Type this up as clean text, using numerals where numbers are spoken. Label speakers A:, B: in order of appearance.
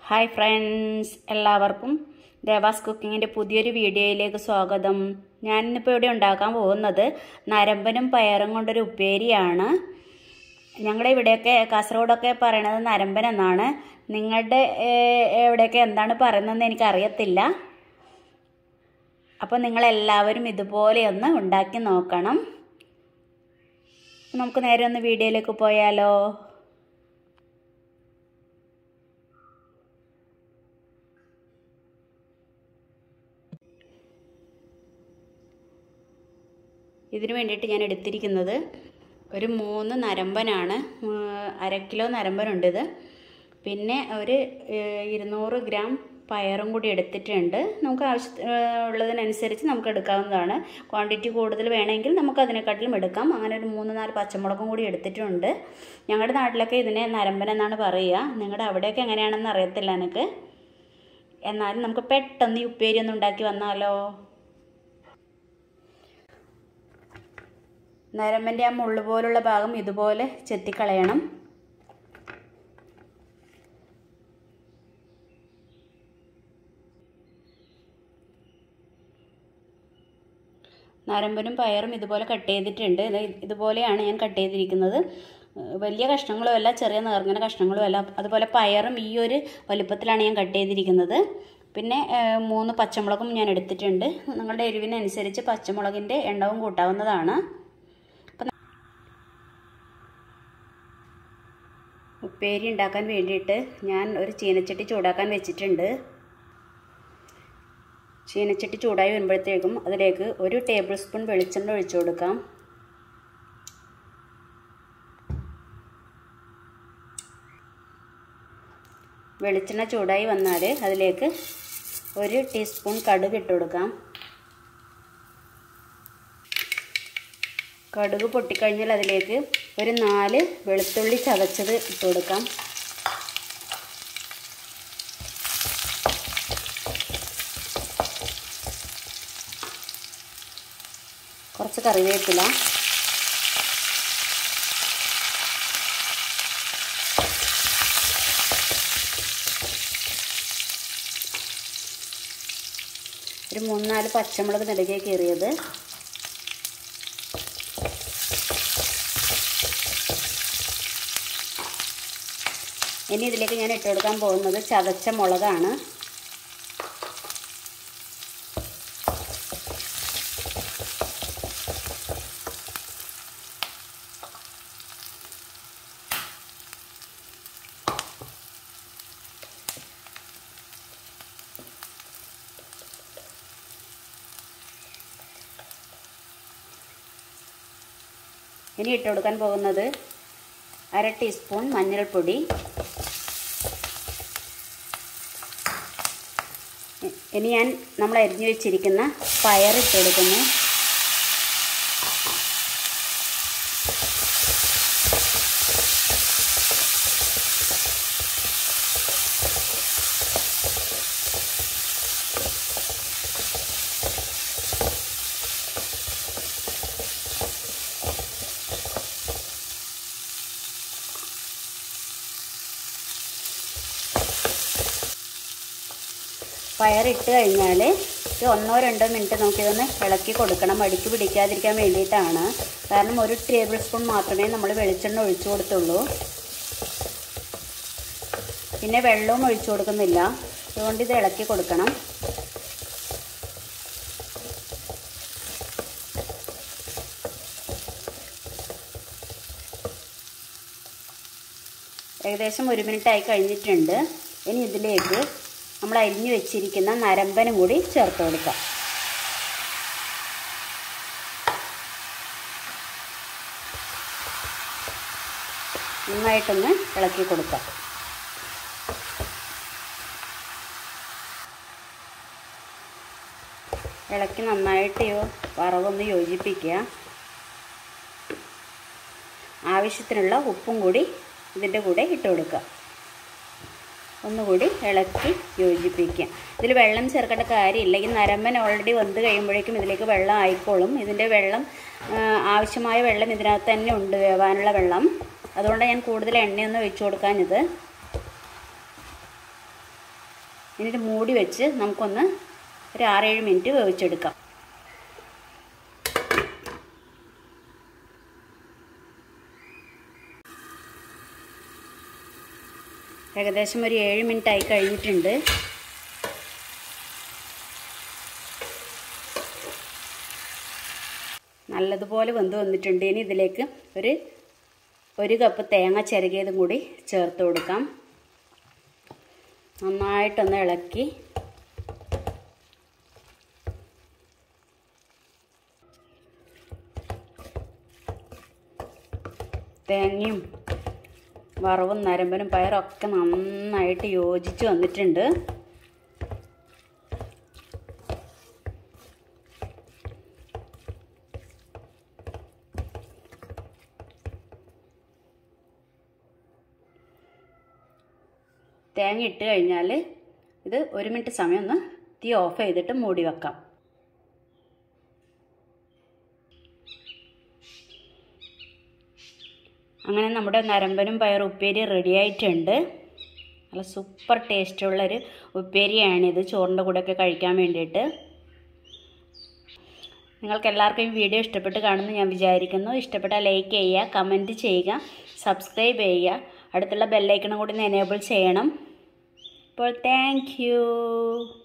A: Hi friends, എല്ലാവർക്കും ദേവാസ് കുക്കിങ്ങിൻ്റെ പുതിയൊരു വീഡിയോയിലേക്ക് സ്വാഗതം. ഞാനിന്നിപ്പോൾ ഇവിടെ ഉണ്ടാക്കാൻ പോകുന്നത് നരമ്പനും പയറും കൊണ്ടൊരു ഉപ്പേരിയാണ്. ഞങ്ങളുടെ ഇവിടെയൊക്കെ കാസർഗോഡൊക്കെ പറയണത് നരമ്പൻ എന്നാണ്. നിങ്ങളുടെ എവിടെയൊക്കെ എന്താണ് പറയുന്നതെന്ന് എനിക്കറിയത്തില്ല. അപ്പോൾ നിങ്ങളെല്ലാവരും ഇതുപോലെ ഒന്ന് ഉണ്ടാക്കി നോക്കണം. നമുക്ക് നേരെ ഒന്ന് വീഡിയോയിലേക്ക് പോയാലോ. ഇതിനു വേണ്ടിയിട്ട് ഞാൻ എടുത്തിരിക്കുന്നത് ഒരു 3 നരമ്പനാണ്. 1/2 കിലോ നരമ്പനുണ്ട് ഇത്. പിന്നെ ഒരു 200 ഗ്രാം പയറും കൂടി എടുത്തിട്ടുണ്ട്. നമുക്ക് ആവശ്യമുള്ളതിനനുസരിച്ച് നമുക്ക് എടുക്കാവുന്നതാണ്. ക്വാണ്ടിറ്റി കൂടുതൽ വേണമെങ്കിൽ നമുക്ക് അതിനെക്കാട്ടിലും എടുക്കാം. അങ്ങനെ ഒരു 3-4 പച്ചമുളകും കൂടി എടുത്തിട്ടുണ്ട്. ഞങ്ങളുടെ നാട്ടിലൊക്കെ ഇതിനെ നരമ്പൻ എന്നാണ് പറയുക. നിങ്ങളുടെ അവിടെയൊക്കെ എങ്ങനെയാണെന്ന് അറിയത്തില്ല എനിക്ക്. എന്നാലും നമുക്ക് പെട്ടെന്ന് ഈ ഉപ്പേരി ഒന്ന് ഉണ്ടാക്കി വന്നാലോ. നരമ്പൻ്റെ ആ മുള്ളു പോലുള്ള ഭാഗം ഇതുപോലെ ചെത്തിക്കളയണം. നരമ്പനും പയറും ഇതുപോലെ കട്ട് ചെയ്തിട്ടുണ്ട്. ഇതുപോലെയാണ് ഞാൻ കട്ട് ചെയ്തിരിക്കുന്നത്. വലിയ കഷ്ണങ്ങളും അല്ല, ചെറിയ നേർങ്ങനെ കഷ്ണങ്ങളും അല്ല. അതുപോലെ പയറും ഈ ഒരു വലുപ്പത്തിലാണ് ഞാൻ കട്ട് ചെയ്തിരിക്കുന്നത്. പിന്നെ 3 പച്ചമുളകും ഞാൻ എടുത്തിട്ടുണ്ട്. നിങ്ങളുടെ എരിവിനനുസരിച്ച് പച്ചമുളകിൻ്റെ എണ്ണവും കൂട്ടാവുന്നതാണ്. ഉപ്പേരി ഉണ്ടാക്കാൻ വേണ്ടിയിട്ട് ഞാൻ ഒരു ചീനച്ചട്ടി ചൂടാക്കാൻ വെച്ചിട്ടുണ്ട്. ചീനച്ചട്ടി ചൂടായി വരുമ്പോഴത്തേക്കും അതിലേക്ക് 1 ടേബിൾ സ്പൂൺ വെളിച്ചെണ്ണ ഒഴിച്ചു കൊടുക്കാം. വെളിച്ചെണ്ണ ചൂടായി വന്നാൽ അതിലേക്ക് 1 ടീസ്പൂൺ കടുക് ഇട്ട് കൊടുക്കാം. കടുക് പൊട്ടിക്കഴിഞ്ഞാൽ അതിലേക്ക് ഒരു 4 വെളുത്തുള്ളി ചതച്ചത് ഇട്ട് കൊടുക്കാം. കുറച്ച് കറിവേപ്പില, ഒരു 3-4 പച്ചമുളക് നെടുകെ കീറിയത്, ഇനി ഇതിലേക്ക് ഞാൻ ഇട്ട് കൊടുക്കാൻ പോകുന്നത് ചതച്ച മുളകാണ്. ഇനി ഇട്ട് കൊടുക്കാൻ പോകുന്നത് 1/2 ടീസ്പൂൺ മഞ്ഞൾപ്പൊടി. ഇനി നമ്മൾ അരിഞ്ഞു വെച്ചിരിക്കുന്ന പയർ ഇട്ട് കൊടുക്കുന്നു. പയറിട്ട് കഴിഞ്ഞാൽ 1-2 മിനിറ്റ് നമുക്കിതൊന്ന് ഇളക്കി കൊടുക്കണം. അടിക്ക് പിടിക്കാതിരിക്കാൻ വേണ്ടിയിട്ടാണ്. കാരണം 1 ടേബിൾ സ്പൂൺ മാത്രമേ നമ്മൾ വെളിച്ചെണ്ണ ഒഴിച്ചു കൊടുത്തുള്ളൂ. പിന്നെ വെള്ളവും ഒഴിച്ചു കൊടുക്കുന്നില്ല. അതുകൊണ്ട് ഇത് ഇളക്കി കൊടുക്കണം. ഏകദേശം 1 മിനിറ്റ് ആയി കഴിഞ്ഞിട്ടുണ്ട്. ഇനി ഇതിലേക്ക് നമ്മൾ അരിഞ്ഞു വെച്ചിരിക്കുന്ന നരമ്പനും കൂടി ചേർത്ത് കൊടുക്കാം. നന്നായിട്ടൊന്ന് ഇളക്കി കൊടുക്കാം. ഇളക്കി നന്നായിട്ട് വറവൊന്ന് യോജിപ്പിക്കുക. ആവശ്യത്തിനുള്ള ഉപ്പും കൂടി ഇതിൻ്റെ കൂടെ ഇട്ട് കൊടുക്കുക. ഒന്നുകൂടി ഇളക്കി യോജിപ്പിക്കുക. ഇതിൽ വെള്ളം ചേർക്കേണ്ട കാര്യമില്ല. ഈ നരമ്പൻ ഓൾറെഡി വെന്ത് കഴിയുമ്പോഴേക്കും ഇതിലേക്ക് വെള്ളം ആയിക്കോളും. ഇതിൻ്റെ വെള്ളം ആവശ്യമായ വെള്ളം ഇതിനകത്ത് തന്നെ ഉണ്ട്, വേവാനുള്ള വെള്ളം. അതുകൊണ്ട് ഞാൻ കൂടുതൽ എണ്ണയൊന്നും ഒഴിച്ചു കൊടുക്കാഞ്ഞത്. ഇനി ഇത് മൂടി വെച്ച് നമുക്കൊന്ന് ഒരു 6-7 മിനിറ്റ് വേവിച്ചെടുക്കാം. ഏകദേശം ഒരു 7 മിനിറ്റ് ആയി കഴിഞ്ഞിട്ടുണ്ട്. നല്ലതുപോലെ വെന്ത് വന്നിട്ടുണ്ട്. ഇനി ഇതിലേക്ക് ഒരു കപ്പ് തേങ്ങ ചിരകിയതും കൂടി ചേർത്ത് കൊടുക്കാം. നന്നായിട്ടൊന്ന് ഇളക്കി തേങ്ങയും വറവും നരമ്പനും പയറൊക്കെ നന്നായിട്ട് യോജിച്ച് വന്നിട്ടുണ്ട്. തേങ്ങ ഇട്ട് കഴിഞ്ഞാൽ ഇത് 1 മിനിറ്റ് സമയം ഒന്ന് തീ ഓഫ് ചെയ്തിട്ട് മൂടി വെക്കാം. അങ്ങനെ നമ്മുടെ നരമ്പനും പയറും ഉപ്പേരി റെഡി ആയിട്ടുണ്ട്. നല്ല സൂപ്പർ ടേസ്റ്റുള്ളൊരു ഉപ്പേരിയാണിത് ചോറിൻ്റെ കൂടെയൊക്കെ കഴിക്കാൻ വേണ്ടിയിട്ട്. നിങ്ങൾക്ക് എല്ലാവർക്കും ഈ വീഡിയോ ഇഷ്ടപ്പെട്ട് കാണുമെന്ന് ഞാൻ വിചാരിക്കുന്നു. ഇഷ്ടപ്പെട്ടാൽ ലൈക്ക് ചെയ്യുക, കമൻറ്റ് ചെയ്യുക, സബ്സ്ക്രൈബ് ചെയ്യുക. അടുത്തുള്ള ബെല്ലൈക്കണും കൂടി എനേബിൾ ചെയ്യണം. അപ്പോൾ താങ്ക് യു.